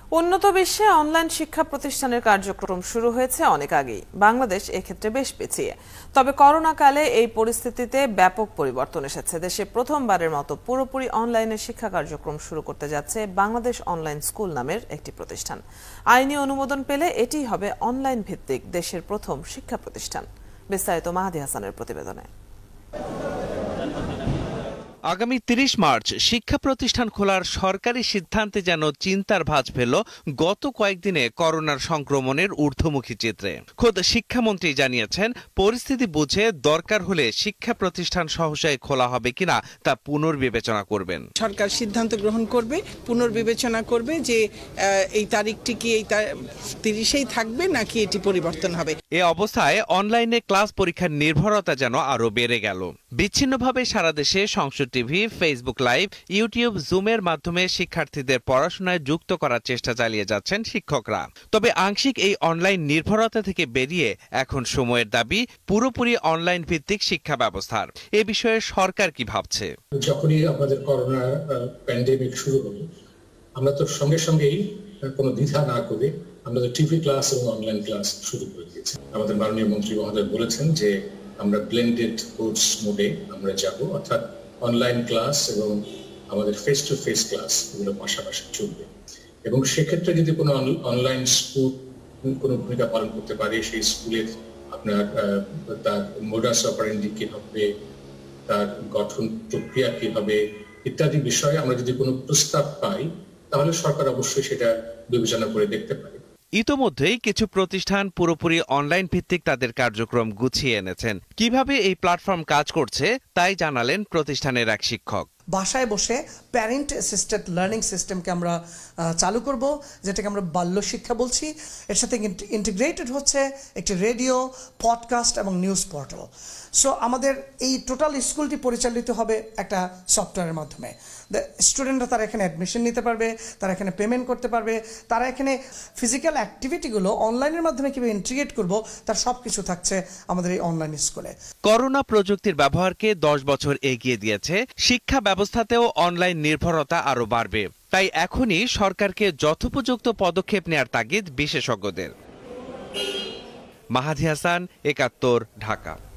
উন্নত বিশ্বে অনলাইন শিক্ষা প্রতিষ্ঠানের কার্যক্রম শুরু হয়েছে অনেক আগেই। বাংলাদেশ এক্ষেত্রে বেশ পিছিয়ে। তবে করোনাকালে এই পরিস্থিতিতে ব্যাপক পরিবর্তন এসেছে। দেশে প্রথমবারের মতো পুরোপুরি অনলাইনে শিক্ষা কার্যক্রম শুরু করতে যাচ্ছে বাংলাদেশ অনলাইন স্কুল নামের একটি প্রতিষ্ঠান। আইনি অনুমোদন পেলে এটিই হবে অনলাইন ভিত্তিক দেশের প্রথম শিক্ষা প্রতিষ্ঠান। বিস্তারিত মাহাদি হাসানের প্রতিবেদনে। আগামী ৩০ মার্চ শিক্ষা প্রতিষ্ঠান খোলার সরকারি সিদ্ধান্তে যেন চিন্তার ভাঁজ ফেল গত কয়েকদিনে করোনার সংক্রমণের ঊর্ধ্বমুখী চিত্রে। খোদ শিক্ষামন্ত্রী জানিয়েছেন, পরিস্থিতি বুঝে দরকার হলে শিক্ষা প্রতিষ্ঠান সহসাই খোলা হবে কিনা তা পুনর্বিবেচনা করবেন। সরকার সিদ্ধান্ত গ্রহণ করবে, পুনর্বিবেচনা করবে যে এই তারিখটি কি এই ৩০-এই থাকবে নাকি এটি পরিবর্তন হবে। এ অবস্থায় অনলাইনে ক্লাস পরীক্ষার নির্ভরতা যেন আরো বেড়ে গেল। বিচ্ছিন্নভাবে সারা দেশে সংসদ টিভি, ফেসবুক লাইভ, ইউটিউব, জুমের মাধ্যমে শিক্ষার্থীদের পড়াশোনায় যুক্ত করার চেষ্টা চালিয়ে যাচ্ছেন শিক্ষকরা। তবে আংশিক এই অনলাইন নির্ভরতা থেকে বেরিয়ে এখন সময়ের দাবি পুরোপুরি অনলাইন ভিত্তিক শিক্ষা ব্যবস্থার। এ বিষয়ে সরকার কি ভাবছে? যখনই আমাদের করোনা প্যান্ডেমিক শুরু হলো, আমরা তো সঙ্গে সঙ্গেই কোনো দ্বিধা না করে আমরা তো টিভি ক্লাস এবং অনলাইন ক্লাস শুরু করে দিয়েছি। আমাদের মাননীয় মন্ত্রী মহোদয় বলেছেন যে আমরা ব্লেন্ডেড কোর্স মোডে আমরা যাব, অর্থাৎ অনলাইন ক্লাস এবং আমাদের ফেস টু ফেস ক্লাস এগুলো পাশাপাশি চলবে। এবং সেক্ষেত্রে যদি কোনো অনলাইন স্কুল কোনো ভূমিকা পালন করতে পারে, সেই স্কুলের আপনার তার মোডাস অপারেন্ডি কি হবে, তার গঠন প্রক্রিয়া কি হবে ইত্যাদি বিষয়ে আমরা যদি কোনো প্রস্তাব পাই, তাহলে সরকার অবশ্যই সেটা বিবেচনা করে দেখতে পারে। ইতোমধ্যেই কিছু প্রতিষ্ঠান পুরোপুরি অনলাইন ভিত্তিক তাদের কার্যক্রম গুছিয়ে এনেছেন। কিভাবে এই প্ল্যাটফর্ম কাজ করছে তাই জানালেন প্রতিষ্ঠানের এক শিক্ষক। বাসায় বসে প্যারেন্ট অ্যাসিস্টেড লার্নিং সিস্টেমকে আমরা চালু করব, যেটাকে আমরা বাল্য শিক্ষা বলছি। এর সাথে ইন্টিগ্রেটেড হচ্ছে একটি রেডিও, পডকাস্ট এবং নিউজ পোর্টাল। সো আমাদের এই টোটাল স্কুলটি পরিচালিত হবে একটা সফটওয়্যারের মাধ্যমে। স্টুডেন্টরা তারা এখানে অ্যাডমিশন নিতে পারবে, তারা এখানে পেমেন্ট করতে পারবে, তারা এখানে ফিজিক্যাল অ্যাক্টিভিটিগুলো অনলাইনের মাধ্যমে কীভাবে ইন্টিগ্রেট করব তার সব কিছু থাকছে আমাদের এই অনলাইন স্কুলে। করোনা প্রযুক্তির ব্যবহারকে 10 বছর এগিয়ে দিয়েছে। শিক্ষা ব্যবস্থাতেও অনলাইন নির্ভরতা আরও বাড়বে। তাই এখনই সরকারকে যথোপযুক্ত পদক্ষেপ নেয়ার তাগিদ বিশেষজ্ঞদের। মাহাদি হাসান, ৭১, ঢাকা।